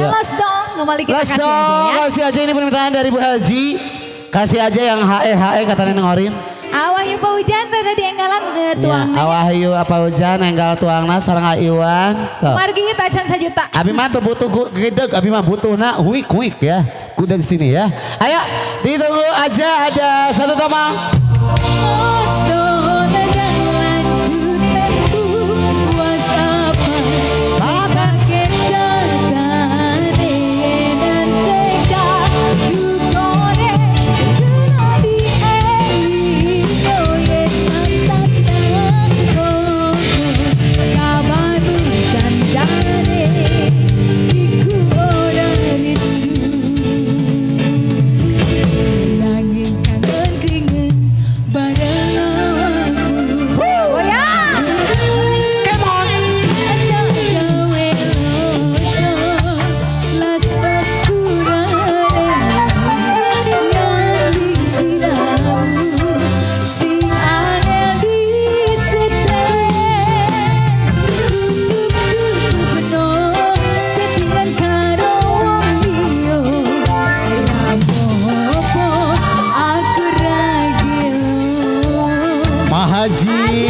Los dong, kembali kita Los kasih dong, aja ya. kasih aja ini permintaan dari Bu Haji. Kasih aja yang HE katanya nengorin. Awahyu Pak Hujan rada di enggalan tuang. Ya, awahyu apa hujan enggal tuangna sareng Iwan. So. Margi tacan sajuta. Abi mah teu butuh gideg, abi mah butuhna huik ya. Kudeg sini ya. Ayo ditunggu aja ada satu tomang. Los dong dan lanjut tempu was apa. Pakai dan tega tukone sunadi Haji.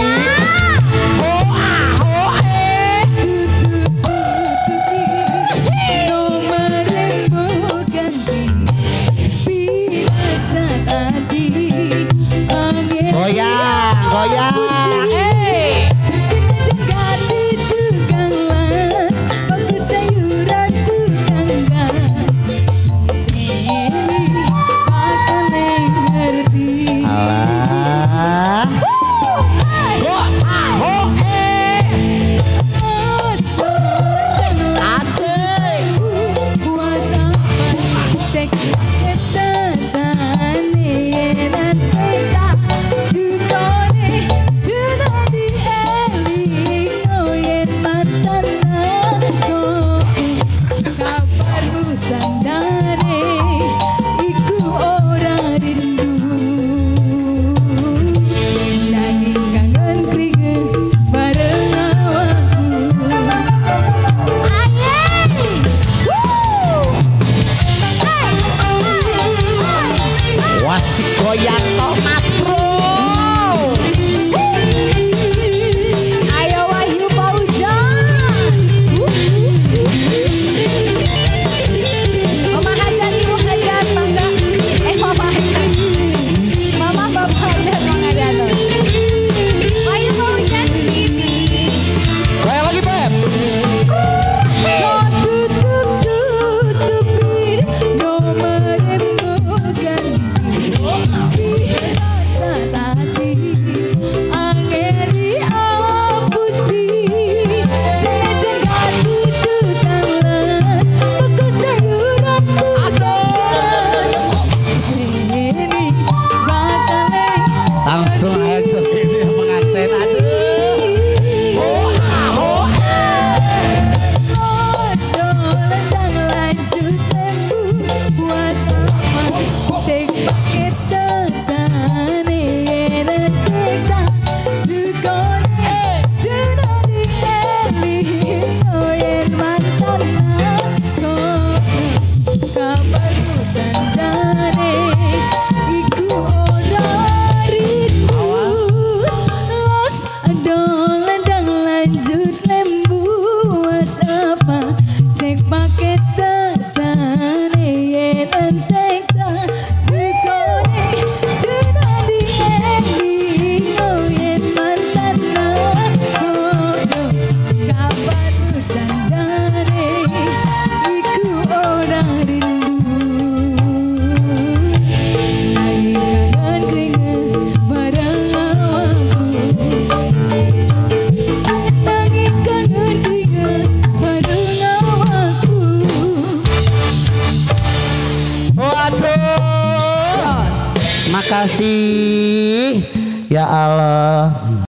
Goyang Thomas Bro. Ayo Wahyu Pak Hujan. Mama Hajar, Ibu Hajar, bangga. Mama Hajar. Mama Bapak Hajar, bangga datang. Wahyu Pak Hujan. Goyang lagi Beb. Langsung aja ini pengantin aduh. Makasih ya Allah.